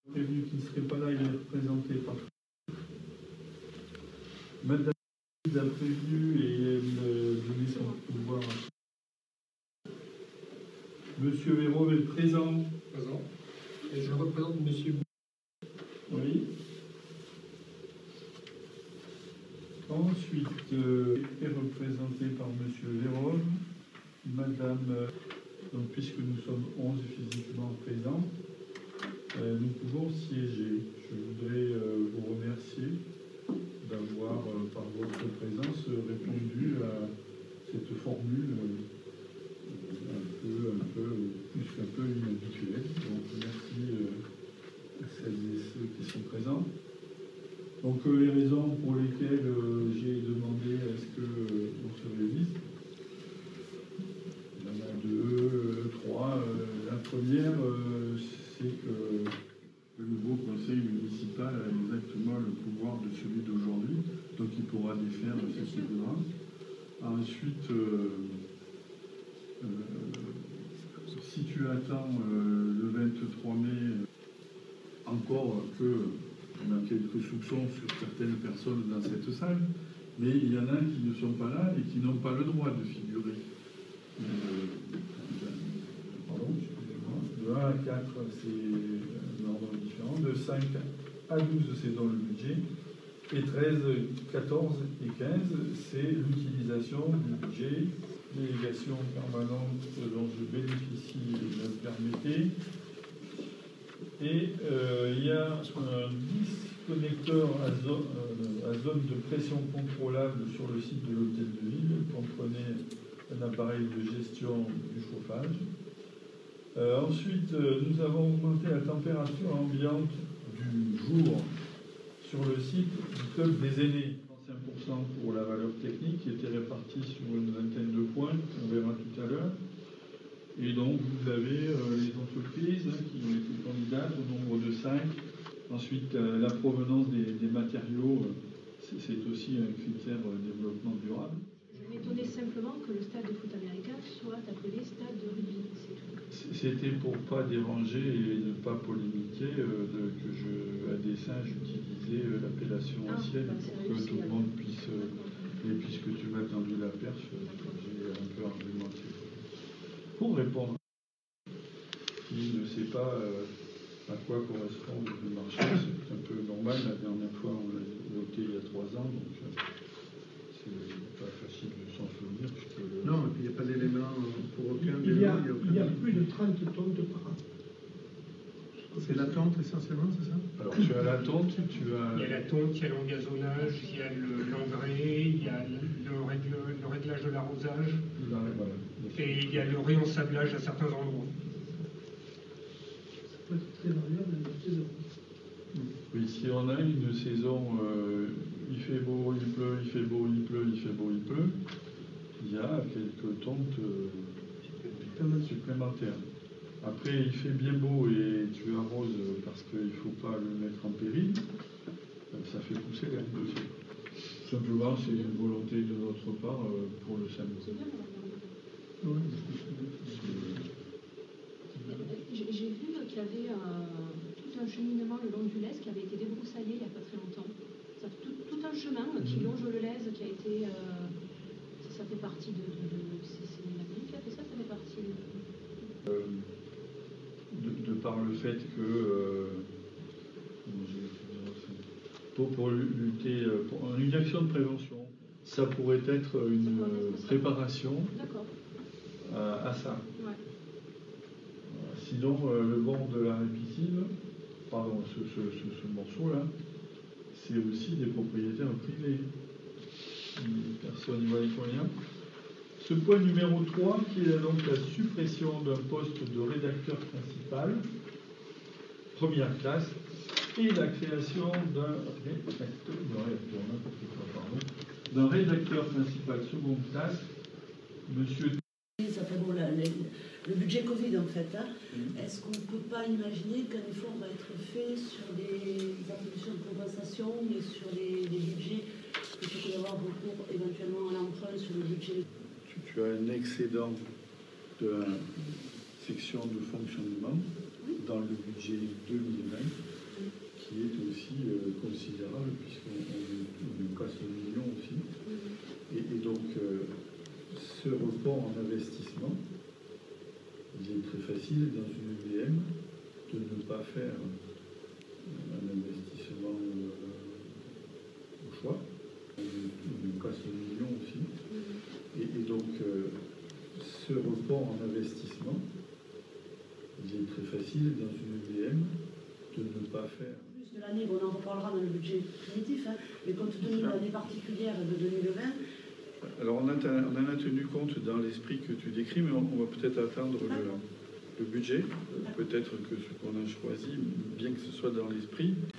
Prévenu qu'il ne serait pas là, il est représenté par Madame a prévenu et elle donné son pouvoir. Monsieur Véro est présent. Présent. Et je représente Monsieur. Oui. Ensuite, est représenté par Monsieur Véro. Madame, donc puisque nous sommes 11 physiquement présents, nous pouvons siéger. Je voudrais vous remercier d'avoir, par votre présence, répondu à cette formule plus qu'un peu inhabituelle. Donc merci à celles et ceux qui sont présents. Donc les raisons pour lesquelles j'ai demandé à ce qu'on se réunisse, il y en a deux, trois. La première, c'est que le nouveau conseil municipal a exactement le pouvoir de celui d'aujourd'hui, donc il pourra défaire ce qu'il voudra. Ensuite, si tu attends le 23 mai, encore qu'on a quelques soupçons sur certaines personnes dans cette salle, mais il y en a qui ne sont pas là et qui n'ont pas le droit de figurer. Pardon, excusez-moi. De 1 à 4, c'est un ordre différent. De 5 à 12, c'est dans le budget. Et 13, 14 et 15, c'est l'utilisation du budget, délégation permanente dont je bénéficie, me le permettez. Et il y a un disconnecteur à zone de pression contrôlable sur le site de l'hôtel de ville. Comprenez un appareil de gestion du chauffage. Ensuite, nous avons augmenté la température ambiante du jour sur le site du club des aînés. 35% pour la valeur technique qui était répartie sur une vingtaine de points, on verra tout à l'heure. Et donc vous avez les entreprises qui ont été candidates au nombre de 5. Ensuite, la provenance des matériaux, c'est aussi un critère développement durable. Je m'étonnais simplement que le stade de foot américain soit appelé stade de rugby. C'était pour ne pas déranger et ne pas polémiquer que à dessein j'utilisais l'appellation ancienne pour que tout le monde puisse. Et puisque tu m'as tendu la perche, j'ai un peu argumenté. Pour répondre, qui ne sait pas à quoi correspond le marché, c'est un peu normal. La dernière fois, on l'a voté il y a 3 ans, donc c'est pas facile de s'en souvenir. Non, et puis il n'y a pas d'élément pour aucun Il y a plus de 30 tonnes par an. C'est la tonte essentiellement, c'est ça? Alors tu as la tonte, tu as... Il y a la tonte, il y a l'engazonnage, il y a l'engrais, il y a le réglage de l'arrosage, Voilà. et il y a le réensablage à certains endroits. Ça peut être très variable dans la saison. Oui, si on a une saison, il fait beau, il pleut, il fait beau, il pleut, il fait beau, il pleut, il y a quelques tontes supplémentaires. Après, il fait bien beau et tu arroses parce qu'il ne faut pas le mettre en péril, ça fait pousser l'herbe dessus. Simplement, c'est une volonté de notre part pour le samedi. J'ai vu qu'il y avait tout un cheminement le long du Lez qui avait été débroussaillé il n'y a pas très longtemps. Tout un chemin qui longe le Lez qui a été... ça fait partie de... C'est la ville qui a fait ça, ça fait partie de par le fait que pour lutter pour une action de prévention, ça pourrait être une préparation à ça. Ouais. Sinon, le bord de la Répistive, pardon, ce morceau-là, c'est aussi des propriétaires privés. Personne n'y voit rien. Ce point numéro 3, qui est donc la suppression d'un poste de rédacteur principal, première classe, et la création d'un rédacteur principal seconde classe, monsieur. Ça fait bon, le budget Covid en fait. Hein. Est-ce qu'on ne peut pas imaginer qu'un effort va être fait sur des attributions de compensation, mais sur les budgets, plutôt que d'avoir recours éventuellement à l'emprunt sur le budget? Tu as un excédent de la section de fonctionnement dans le budget 2020 considérable, puisqu'on casse 1 million aussi. Et donc, ce report en investissement, il est très facile dans une UBM de ne pas faire un investissement au choix. On casse 1 million aussi. Et donc, ce report en investissement, il est très facile dans une UBM de ne pas faire. De l'année, on en reparlera dans le budget définitif, hein, mais compte tenu de l'année particulière de 2020. Alors on en a tenu compte dans l'esprit que tu décris, mais on va peut-être attendre le budget. Peut-être que ce qu'on a choisi, bien que ce soit dans l'esprit,